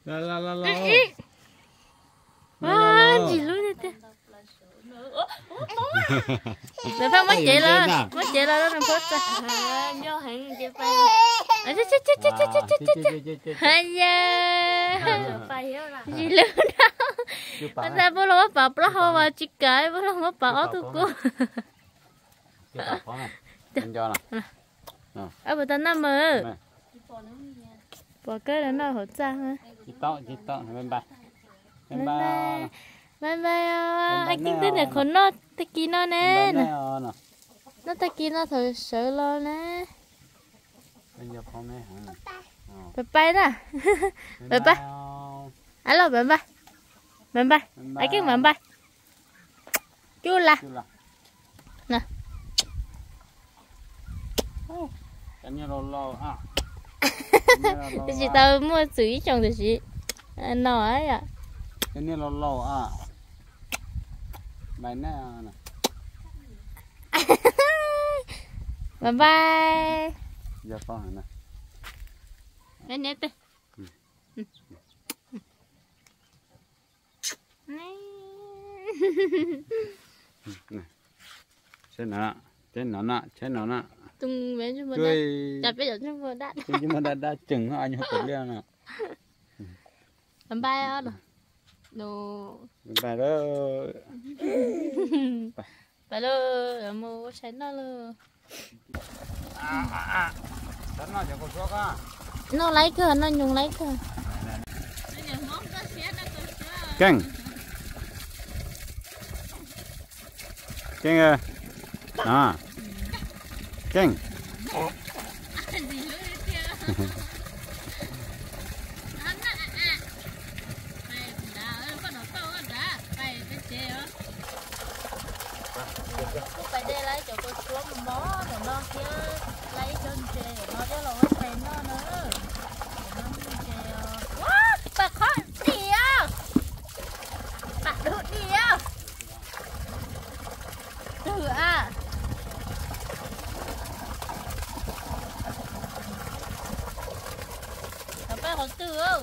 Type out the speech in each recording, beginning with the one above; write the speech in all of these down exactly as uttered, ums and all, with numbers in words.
La la la la. À, chị luôn đi. Để phát mất chị lên, mất chị lên đó đừng phốt ra. Nhớ hẹn chị phải. À chết chết chết chết chết chết chết chết. Hay da. Chị luôn đó. Anh ta bố lo bắt bố lo mà chị cái bố lo bắt ở tụi cô. Anh cho nè. À bữa ta năm mờ. Bỏ cái đó nó hỗ trợ hả? Chị to chị to bên bay. Bên Bye bay. bye. Bye bye. Anh kinh tế này khốn nó, ta kia nó nè. Nó ta kia nó thật sự lo nè. Bây giờ con này hả? Bye bye đó. Bye bye. Alo bye bye. Bye bye. Ai cái bye bye. Chú là. Nè. Cái như lo lo à. Chị tao mua sủi trong thì chị nói à. Cái như lo lo à. Bài này nè. Bye bye. Giờ con hả nè. Nè nè tê. Nè. Trên nó nè, trên nó nè, trên nó nè. Tung bé cho mình đây. Chặt bây giờ cho mình đã. Nhưng mà đã đã chừng anh học được liền nè. Bye bye đó. Đồ. Bài đó. Bài đó, mua chén đó luôn. À à à. Đánh nó cho cô xuống á. Nó lấy cơ, nó nhung lấy cơ. Căng. Căng à. À. Căng. Phải đi lấy cho cô xuống mó rồi nó kia lấy chân chè nó cho lòng cái phèn nó nữa. What? Bà khó đi à? Bà được đi à? Từ à? Bà bà không từ không?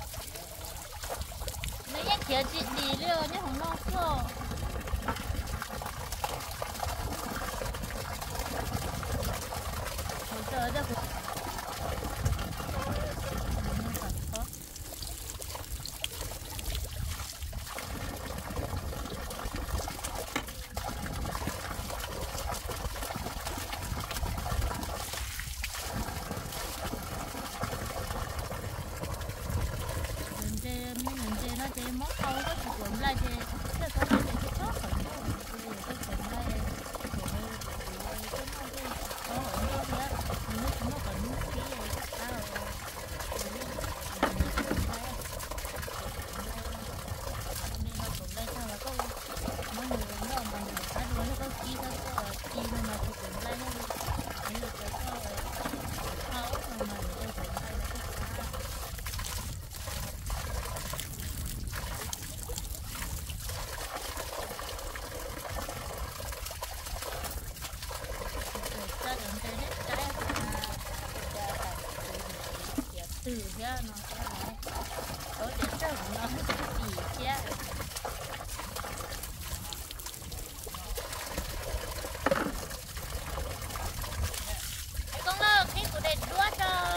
Nó nhắc kia chị đi liệu nhé không nó không? Hãy subscribe cho kênh Ghiền Mì Gõ để không bỏ lỡ từ ra nó sẽ lại có để cho nó tỉ ra con ơi cái của đèn đuốc cho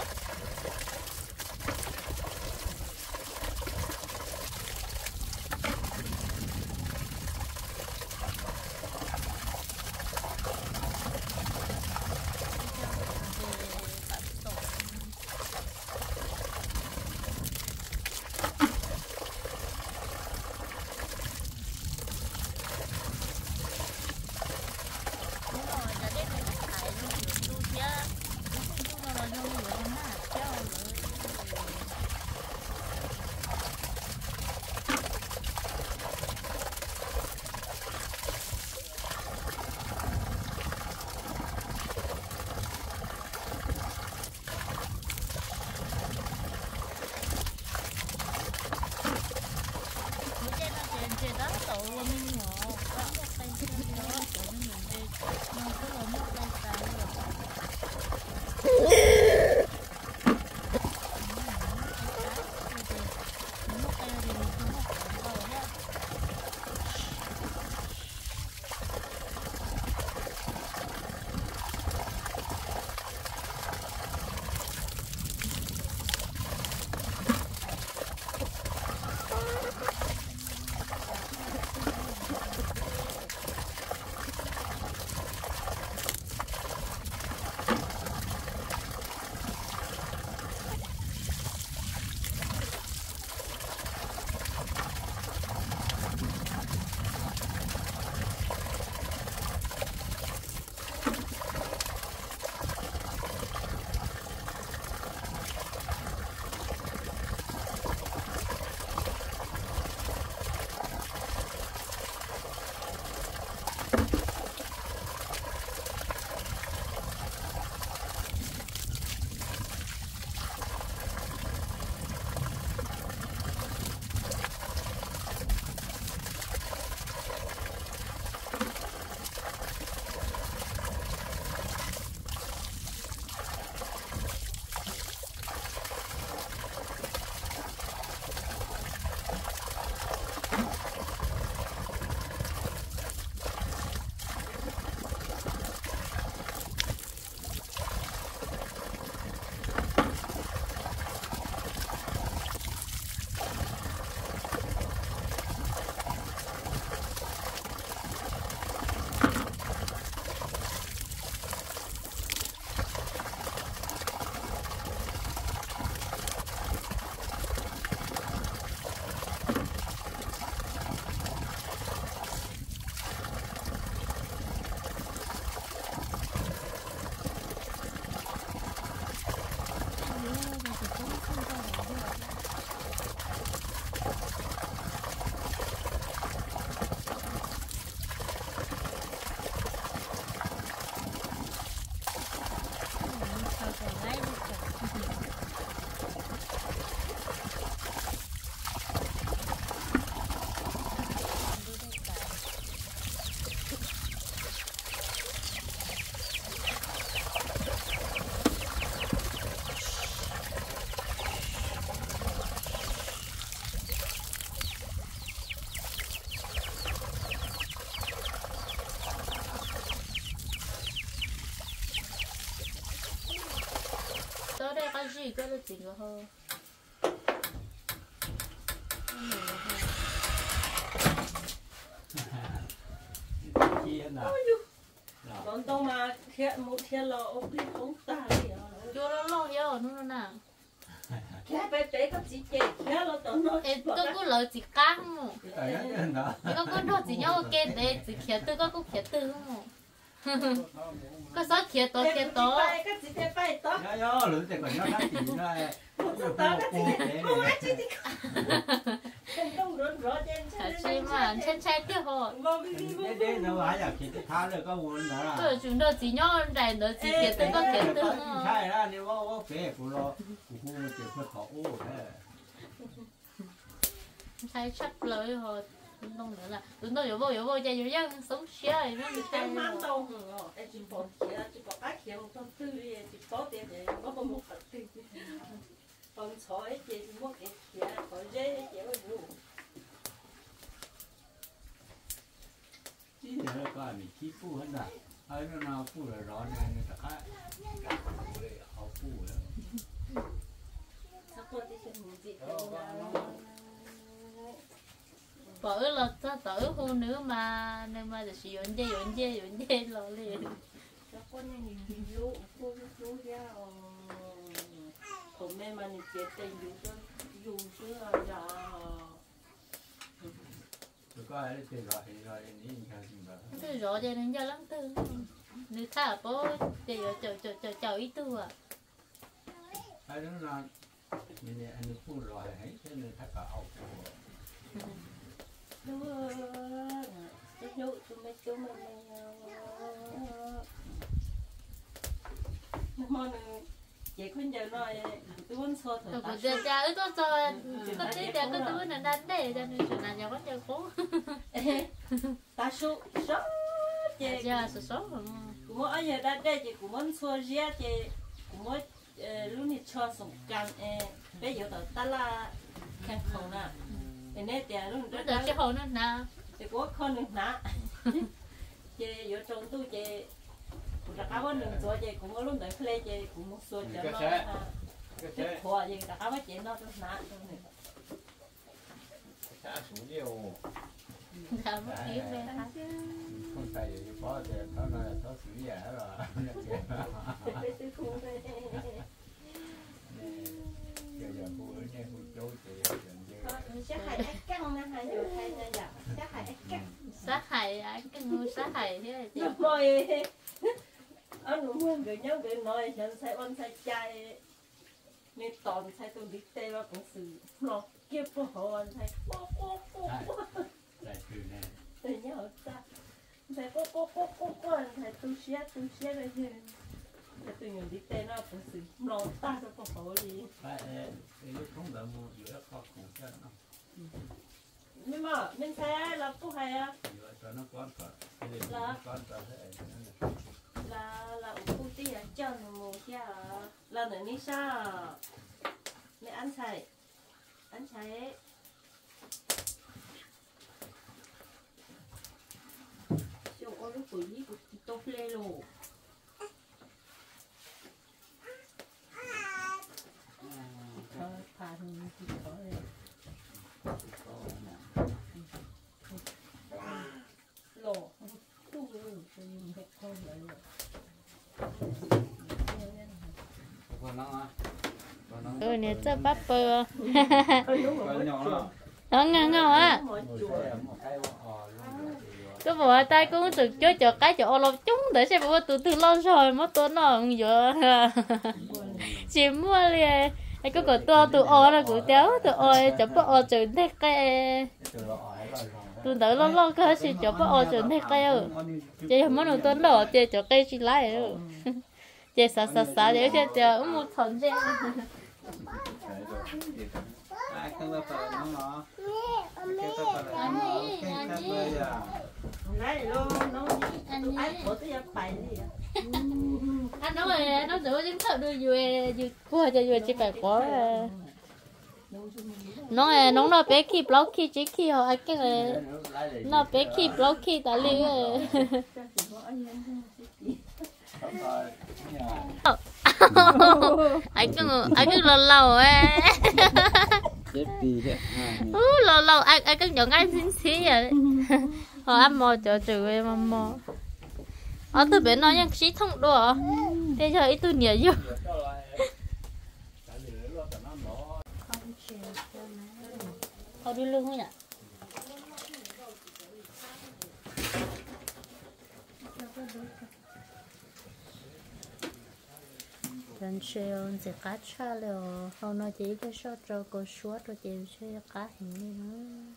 cái đó chuyện của hơn còn đâu mà thiệt một thiệt là ông đi không ta đi chưa nó lo hiểu nó nè thiệt bé bé có gì chơi thiệt là tao nói em tôi cứ lời chỉ căng mà chỉ có con đó chỉ nhau cái đấy chỉ kia tôi có cũng kia tôi mà có sao kia to kia to cái gì thế bay to nhớ nhớ lưỡi thì còn nhớ thắt gì nữa to cái gì không ai chỉ đi không run rõ trên thật sự mà chân trái tiêu hồ để để nó phải là chỉ tháo được có muốn nữa là tôi chúng tôi chỉ nhau này nó chỉ kia tôi có kia tôi sai ra nếu có có phải của nó của cô chỉ phải có ô thế sai chắc lời hồ không nữa là chúng tôi有冇有冇在有样sống xía rồi nó bị sai mang đâu em chỉ bỏ kia chỉ bỏ cái kia một con tư đi chỉ bỏ tiền để có một một vật tư còn sỏi chỉ một cái kia còn dễ dễ mà đủ chỉ là có mình chỉ phụ hơn là ở nó nào phụ là rõ này người ta khác họ phụ rồi sao cô đi xem gì bỏ là ta tới hôn nữa mà nên mà sử dụng dây dụng dây dụng dây lo liền sao cô này nhìn dụ cô dụ ra còn mẹ mà nhìn chết tình dụ cho dụ chứ là có ai để rồi rồi ní gì vậy cái rõ cho nên giờ lắm tư nếu thả bố để chờ chờ chờ chờ ít tư à ai đó là mình anh phụ rồi hết thế nên tất cả học đúng rồi cái dụ cho mấy chú mình mà chị khuyên giờ nói tôi muốn so thử tôi giờ cha ước có cho có tí giờ có tôi là đánh để cho nên chuyện nào giờ có chơi cố ta số số chị giờ số số cũng ở giờ đánh để chị cũng muốn so ra chị cũng muốn lúc này cho sủng can bây giờ tao ta là khen không nè nên thì lúc đó giờ cái hồ nó nào chị có con được nè chị ở trong tôi chị đặt áo mình rồi chị cũng có lúc đấy play chị cũng một số cho nó cái khoa gì đặt áo chị nó nó nát trong này xã số nhiều làm một kiểu về hả không phải gì có thì nó nói là số số giả rồi giờ giờ cô ở nhà cô chú chị sát hại ác căng nè hai giờ hai giờ giờ sát hại ác căng sát hại anh cái ngu sát hại thế này chị rồi anh cũng muốn người nhau người nóiฉันใส่วันใส่ใจในตอนใส่ตัวดิเตว่าของสื่อหลอกเก็บพอวันใส่โป๊ะโป๊ะโป๊ะ lại từ này แต่เนี่ยจ้ะใส่โป๊ะโป๊ะโป๊ะโป๊ะก่อนใส่ตู้เชียตู้เชียเลยเนี่ยแต่ตัวอย่างดิเตว่าของสื่อหลอกตาตัวพอดี phải lúc không đợi mua giữa kho cùng cho nó ไม่มาไม่ใช่เราผู้ใครอ่ะ giữa cho nó con phở con phở thế là là khu ti à cho nó mua kia là nơi ní sao mẹ ăn xài ăn xài cho con lúc tuổi gì cũng tốt lên luôn thôi phá thằng chị có rồi lồ tu rồi tôi dùng hết con lại rồi ừ nè cho bắp bơ nó ngon ngon á cái bộ tay cũng tự chơi cho cái chỗ lâu chúng để xem bộ từ từ lâu rồi mất tuần nó vừa chỉ mua liền cái có cái tua từ o là của cháu từ o chấm bộ o chữ thế cái từ từ lâu lâu cái gì chấm bộ o chữ thế cái ừ chị không muốn tuần đó chị cho cái gì lại ừ chị sợ sợ sợ để cho cho một phần chị ai không bao giờ nó nó cái bao giờ nó cái cái bây giờ này luôn nó ai bỏ tới bài gì anh nói rồi nó rửa chứng thợ đưa về vừa qua cho vừa chỉ phải có nó nó nó bé khi block khi chỉ khi họ ai cái này nó bé khi block khi tại li anh cứ anh cứ lâu lâu ấy lâu lâu anh anh cứ nhận anh xin xí vậy họ ăn mò chờ chờ em ăn mò ở từ bên nóยังxí thông đồ thế giờ ít tôi nhiều vô họ đi lưng không nhỉ lần sau sẽ cá cha rồi họ nói chỉ cái số trâu có số rồi chỉ sẽ cá hình như nữa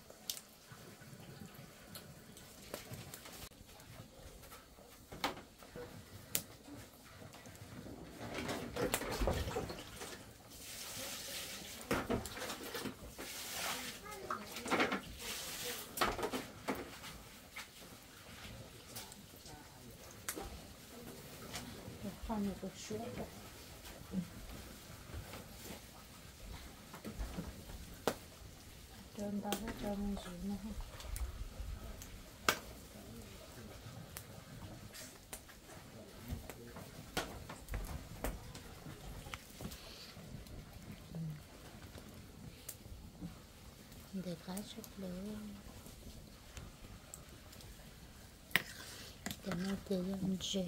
con này có số rồi trơn tao hết trơn mình xuống nữa để cá sốt lớn để nó tươi ăn dễ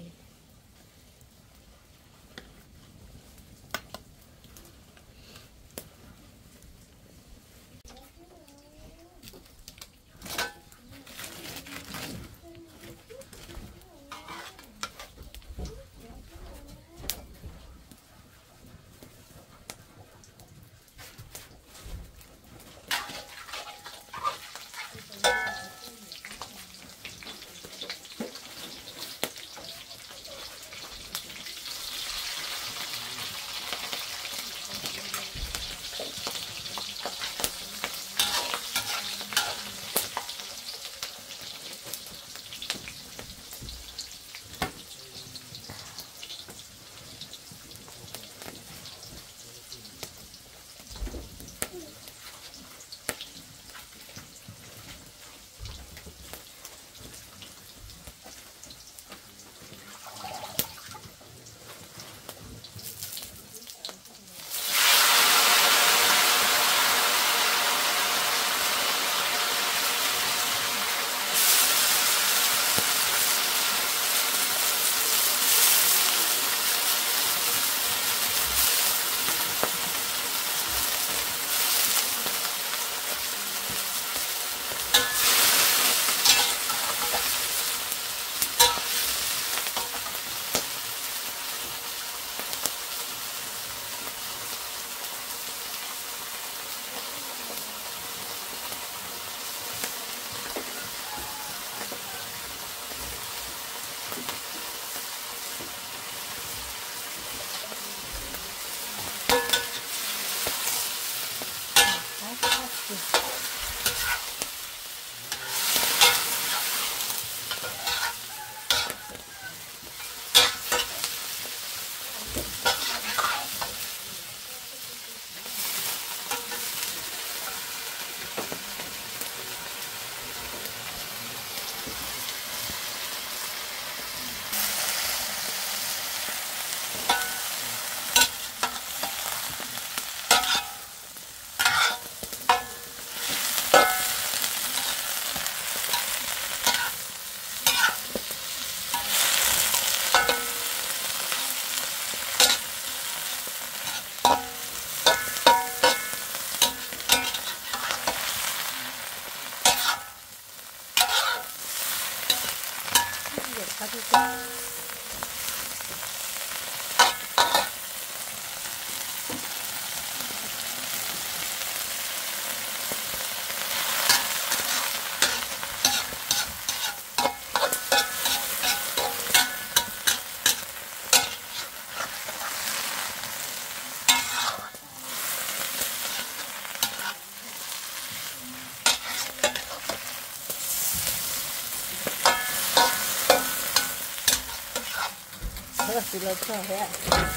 thì là sao vậy?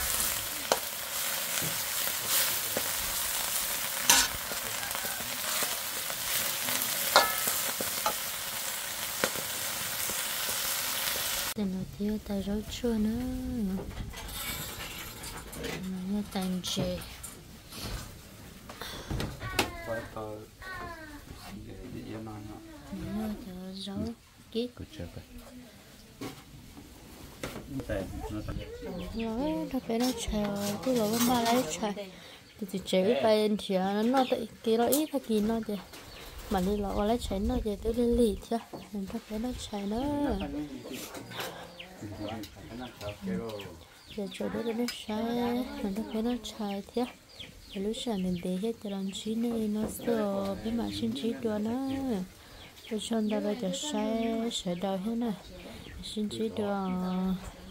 Để nó tiêu tay rau chua nữa nó tàn chè nó rau kít rồi nó phải nó chờ tôi là ba lấy chờ thì chỉ chế phải thì nó nó tự kia nó ít hay kia nó thì mà đi lọ lấy chạy nó thì tôi đi lì chứ mình phải phải nó chạy nữa giờ chỗ đó nó chạy mình phải nó chạy thế rồi lúc sáng mình để hết từ lần chín này nó sợ bị mà xin chỉ đùa nó rồi xong đó bây giờ chạy chạy đầu hết nè xin chỉ đùa